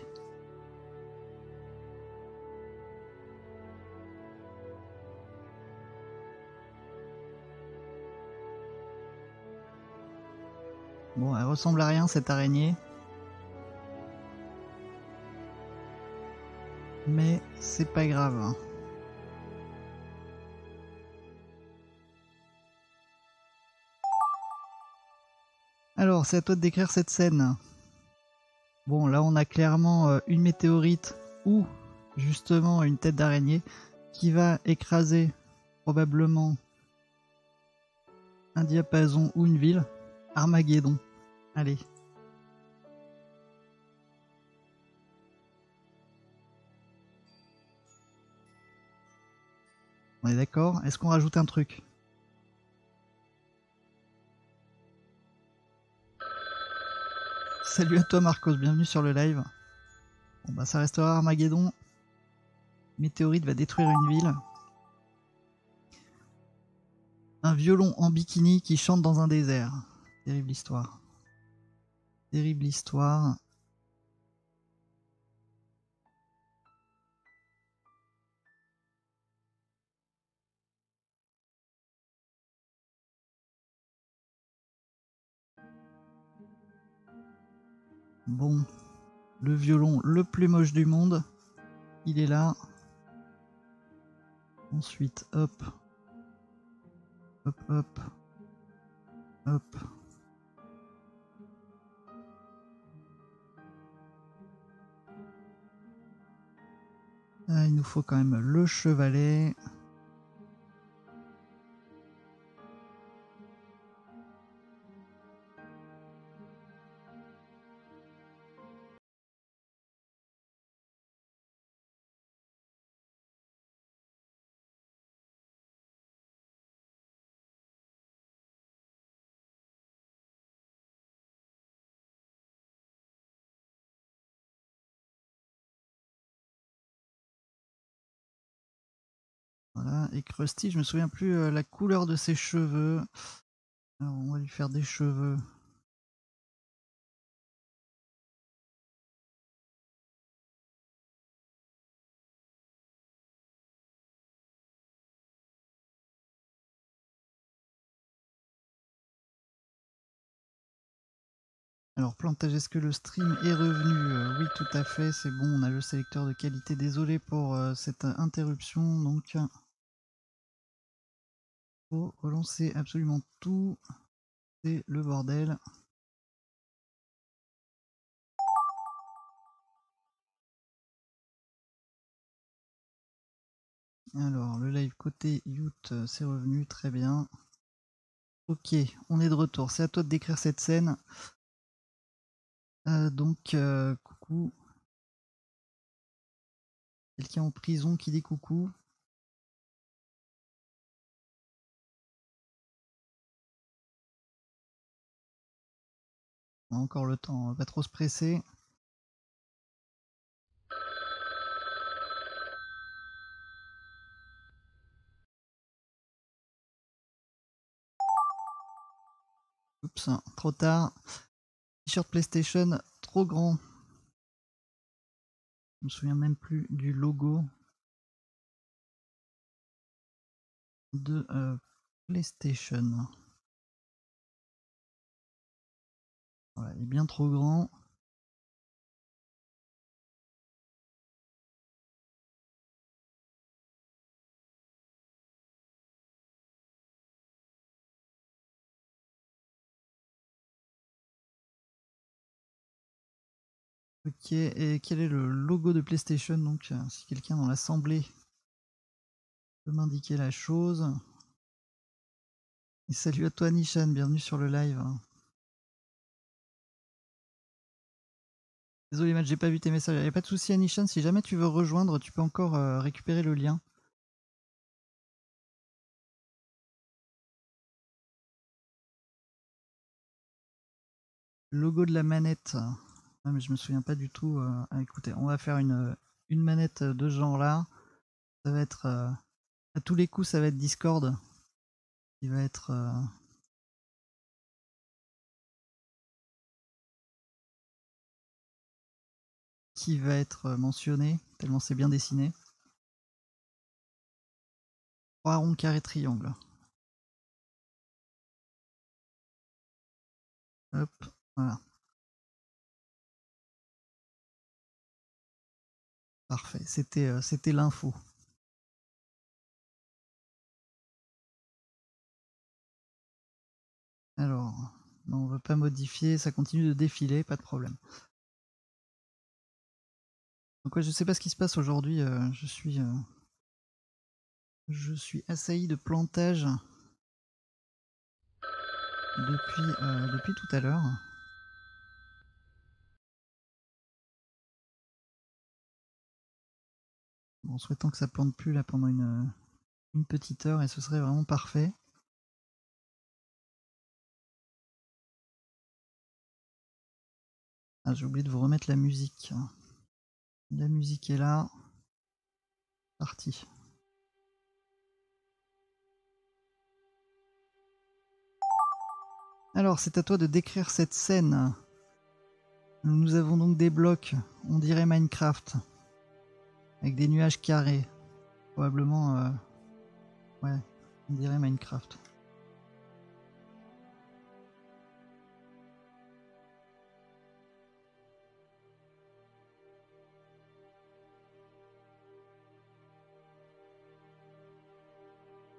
Bon, elle ressemble à rien cette araignée. Mais c'est pas grave. Alors, c'est à toi de décrire cette scène. Bon, là on a clairement euh, une météorite ou justement une tête d'araignée qui va écraser probablement un diapason ou une ville. Armageddon. Allez. On est d'accord? Est-ce qu'on rajoute un truc? Salut à toi Marcos, bienvenue sur le live. Bon bah ça restera Armageddon. Météorite va détruire une ville. Un violon en bikini qui chante dans un désert. Terrible histoire. Terrible histoire. Bon, le violon le plus moche du monde, il est là. Ensuite, hop, hop, hop, hop. Ah, il nous faut quand même le chevalet. Voilà, et Krusty, je me souviens plus euh, la couleur de ses cheveux. Alors on va lui faire des cheveux. Alors Plantage, est-ce que le stream est revenu? Euh, Oui, tout à fait, c'est bon, on a le sélecteur de qualité. Désolé pour euh, cette interruption, donc faut relancer absolument tout. C'est le bordel. Alors, le live côté Youth, euh, c'est revenu, très bien. Ok, on est de retour. C'est à toi de décrire cette scène. Euh, donc, euh, coucou. Quelqu'un en prison qui dit coucou. On a encore le temps, on va pas trop se presser. Oups, trop tard. T-shirt PlayStation, trop grand. Je me souviens même plus du logo de euh, PlayStation. Voilà, il est bien trop grand. Ok, et quel est le logo de PlayStation? Donc, euh, si quelqu'un dans l'assemblée peut m'indiquer la chose. Et salut à toi Nishan, bienvenue sur le live. Désolé Matt, j'ai pas vu tes messages. Y'a pas de souci Anishan, si jamais tu veux rejoindre, tu peux encore euh, récupérer le lien. Logo de la manette. Ah, mais je me souviens pas du tout. Euh... Ah, écoutez, on va faire une, une manette de ce genre là. Ça va être euh... à tous les coups, ça va être Discord. Il va être euh... qui va être mentionné, tellement c'est bien dessiné. Trois ronds, carré, triangle. Hop, voilà. Parfait, c'était euh, c'était l'info. Alors, non, on ne veut pas modifier, ça continue de défiler, pas de problème. Donc ouais, je sais pas ce qui se passe aujourd'hui, euh, je suis euh, je suis assailli de plantage depuis, euh, depuis tout à l'heure. En souhaitant que ça plante plus là pendant une, une petite heure et ce serait vraiment parfait. Ah, j'ai oublié de vous remettre la musique. La musique est là. Parti. Alors, c'est à toi de décrire cette scène. Nous avons donc des blocs, on dirait Minecraft, avec des nuages carrés. Probablement, euh... ouais, on dirait Minecraft.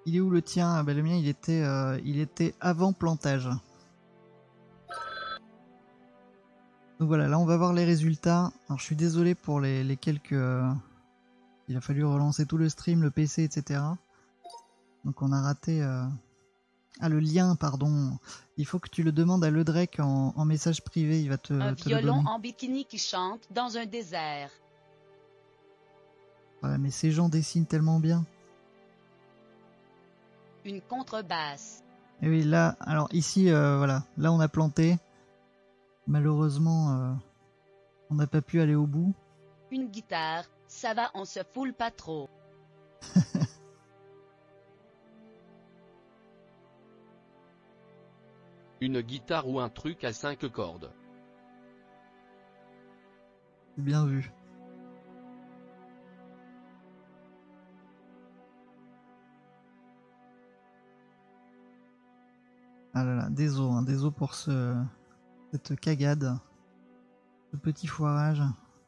Il est où le tien? Ah bah, le mien, il était, euh, il était avant plantage. Donc voilà, là on va voir les résultats. Alors je suis désolé pour les, les quelques... Euh... Il a fallu relancer tout le stream, le P C, et cetera. Donc on a raté... Euh... Ah, le lien, pardon. Il faut que tu le demandes à Ledrec en, en message privé, il va te, Un te le violon donner. en bikini qui chante dans un désert. Ouais, mais ces gens dessinent tellement bien. Une contrebasse. Et oui, là, alors ici, euh, voilà, là on a planté. Malheureusement, euh, on n'a pas pu aller au bout. Une guitare. Ça va, on se foule pas trop. Une guitare ou un truc à cinq cordes. Bien vu. Ah là là, désolé, hein, désolé pour ce, cette cagade, ce petit foirage.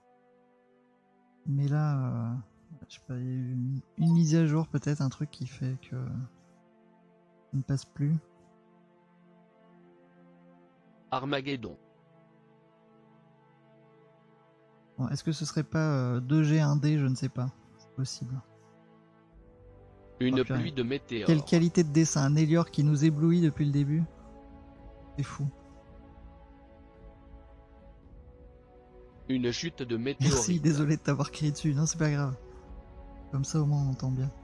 Mais là, euh, je sais pas, il y a eu une, une mise à jour peut-être, un truc qui fait que ça ne passe plus. Armageddon. Bon, est-ce que ce serait pas euh, deux G, un D, je ne sais pas. C'est possible. Une Oh, purée. pluie de météores. Quelle qualité de dessin, un Elior qui nous éblouit depuis le début. C'est fou. Une chute de météorites. Merci, désolé de t'avoir crié dessus. Non, c'est pas grave. Comme ça, au moins, on entend bien.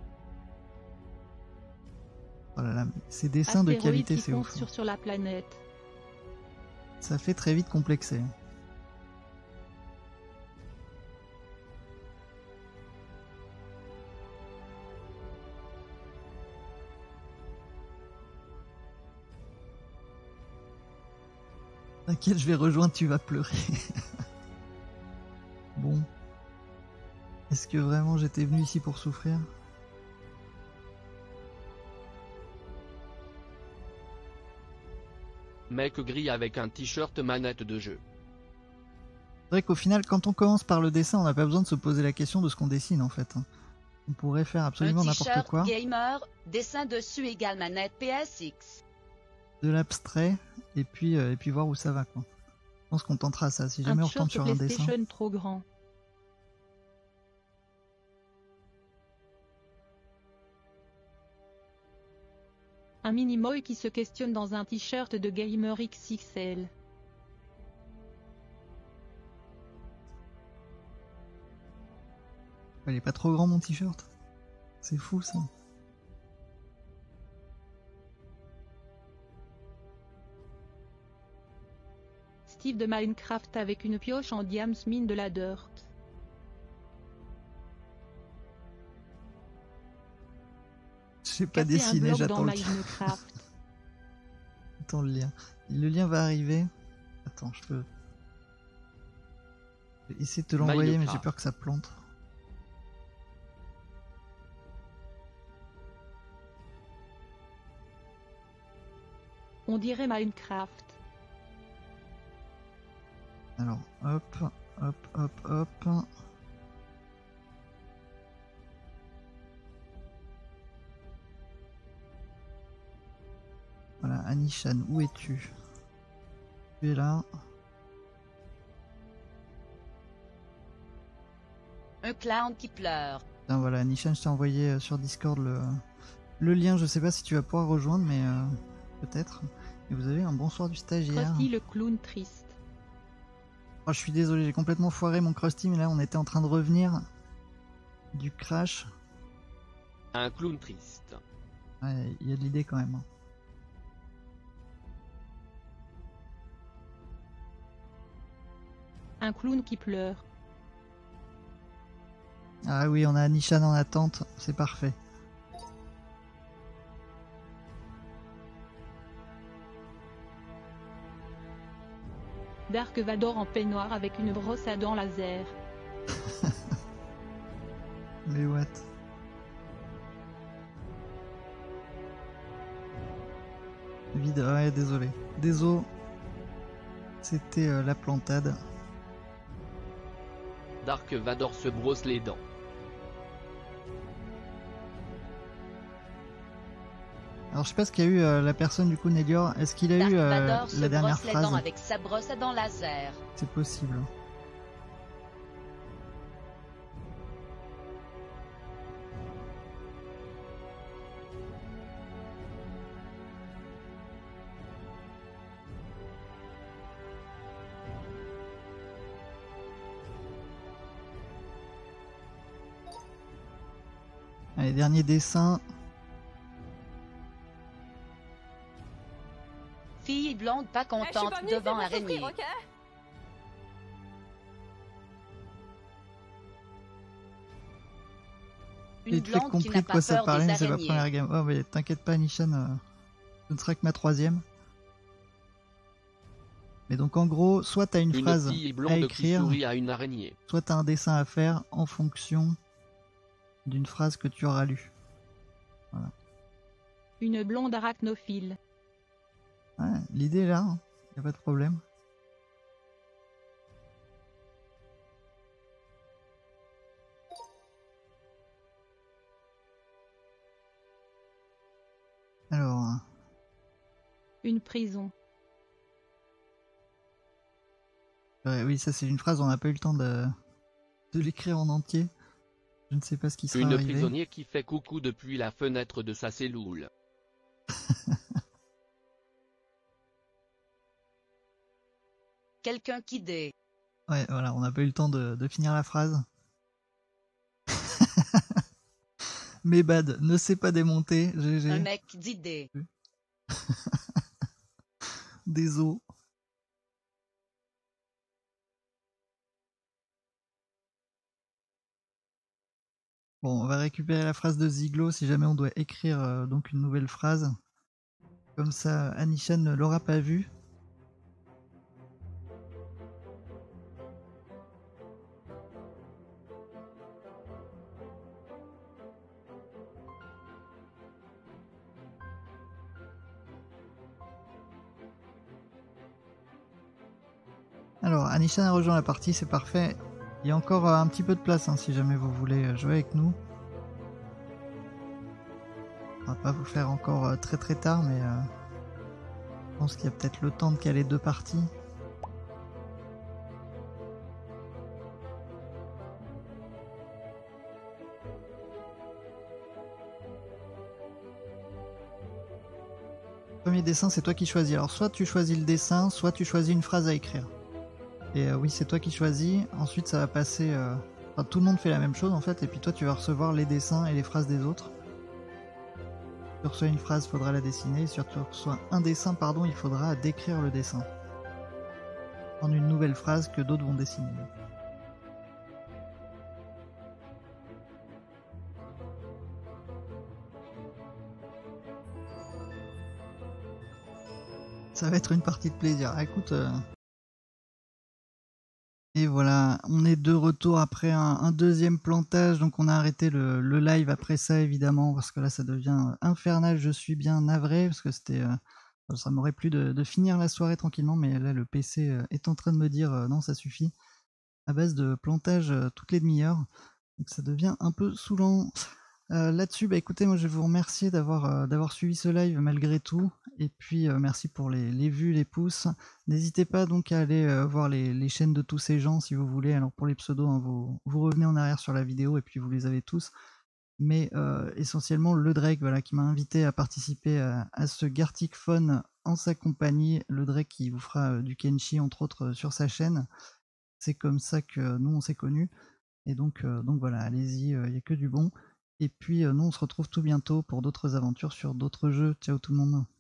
Oh là là, ces dessins de Astéroïde qualité, qui c'est fonce ouf. sur, sur la planète. Ça fait très vite complexé. T'inquiète, je vais rejoindre, tu vas pleurer. Bon. Est-ce que vraiment j'étais venu ici pour souffrir? Mec gris avec un t-shirt manette de jeu. C'est vrai qu'au final, quand on commence par le dessin, on n'a pas besoin de se poser la question de ce qu'on dessine en fait. On pourrait faire absolument Un n'importe t-shirt quoi. gamer. Dessin dessus égale manette P S X. De l'abstrait, et puis, euh, et puis voir où ça va, quoi. Je pense qu'on tentera ça, si jamais Un on retombe t-shirt sur un dessin. PlayStation trop grand. Un mini-moy qui se questionne dans un t-shirt de gamer X X L. Il est pas trop grand mon t-shirt. C'est fou ça. Steve de Minecraft avec une pioche en diams mine de la dirt. J'ai pas Casser un dessiné, bloc j'attends dans le... Minecraft. Attends le lien. Le lien va arriver. Attends, je peux... Je vais essayer de te l'envoyer, mais j'ai Minecraft. peur que ça plante. On dirait Minecraft. Alors, hop, hop, hop, hop. Voilà, Anishan, où es-tu? Tu es là. Un clown qui pleure. Tiens, voilà, Anishan, je t'ai envoyé euh, sur Discord le, le lien. Je sais pas si tu vas pouvoir rejoindre, mais euh, peut-être. Et vous avez un bonsoir du stagiaire. Krusty le clown triste. Oh, je suis désolé, j'ai complètement foiré mon Krusty, mais là on était en train de revenir du crash. Un clown triste. Ouais, il y a de l'idée quand même. hein. Un clown qui pleure. Ah oui, on a Anishan en attente, c'est parfait. Dark Vador en peignoir avec une brosse à dents laser. Mais what? Vide, ouais, désolé. Désolé. C'était euh, la plantade. Dark Vador se brosse les dents. Alors je sais pas ce qu'il y a eu euh, la personne du coup Nélior. Est-ce qu'il a Dark eu euh, Vador se la dernière brosse les dents phrase? avec sa brosse à dents laser. C'est possible. Allez, dernier dessin. Fille blonde pas Eh, je suis contente pas venue ici devant pour araignée. souffrir, ok? Une J'ai fait blonde qui compris n'a de pas quoi ça peur parlait, des mais c'est ma araignées. première game. Oh mais t'inquiète pas Nishan, euh, ce ne sera que ma troisième. Mais donc en gros, soit t'as une, Une phrase fille à blonde qui écrire, sourit à une araignée. soit t'as un dessin à faire en fonction d'une phrase que tu auras lue. Une blonde arachnophile. Ouais, l'idée est là, hein. Y a pas de problème. Alors, Une prison. euh, oui, ça c'est une phrase, on n'a pas eu le temps de, de l'écrire en entier. Je ne sais pas ce qui sera Une arrivé. prisonnière qui fait coucou depuis la fenêtre de sa cellule. Quelqu'un qui dé. Ouais, voilà, on n'a pas eu le temps de, de finir la phrase. Mais bad, ne sait pas démonter, G G. Un mec d'idée. Des os. Bon, on va récupérer la phrase de Ziglo si jamais on doit écrire euh, donc une nouvelle phrase. Comme ça, Anishan ne l'aura pas vue. Alors, Anishan a rejoint la partie, c'est parfait. Il y a encore euh, un petit peu de place hein, si jamais vous voulez euh, jouer avec nous. On va pas vous faire encore euh, très très tard, mais euh, je pense qu'il y a peut-être le temps de caler deux parties. Premier dessin, c'est toi qui choisis. Alors, soit tu choisis le dessin, soit tu choisis une phrase à écrire. Et euh, oui, c'est toi qui choisis. Ensuite, ça va passer. Euh... Enfin, tout le monde fait la même chose en fait, et puis toi, tu vas recevoir les dessins et les phrases des autres. Si tu reçois une phrase, il faudra la dessiner. Si tu reçois un dessin, pardon, il faudra décrire le dessin. Prendre une nouvelle phrase que d'autres vont dessiner. Ça va être une partie de plaisir. Ah, écoute. Euh... Et voilà, on est de retour après un, un deuxième plantage, donc on a arrêté le, le live après ça évidemment, parce que là ça devient infernal, je suis bien navré, parce que c'était, euh, ça m'aurait plu de, de finir la soirée tranquillement, mais là le P C est en train de me dire euh, non ça suffit, à base de plantage euh, toutes les demi-heures, donc ça devient un peu saoulant. Euh, Là-dessus, bah écoutez, moi je vais vous remercier d'avoir euh, d'avoir suivi ce live malgré tout, et puis euh, merci pour les, les vues, les pouces. N'hésitez pas donc à aller euh, voir les, les chaînes de tous ces gens si vous voulez. Alors pour les pseudos, hein, vous, vous revenez en arrière sur la vidéo et puis vous les avez tous. Mais euh, essentiellement le Drake, voilà, qui m'a invité à participer à, à ce Gartic Phone en sa compagnie. Le Drake qui vous fera euh, du Kenshi entre autres euh, sur sa chaîne. C'est comme ça que nous on s'est connus. Et donc, euh, donc voilà, allez-y, il euh, n'y a que du bon. Et puis euh, nous on se retrouve tout bientôt pour d'autres aventures sur d'autres jeux. Ciao tout le monde.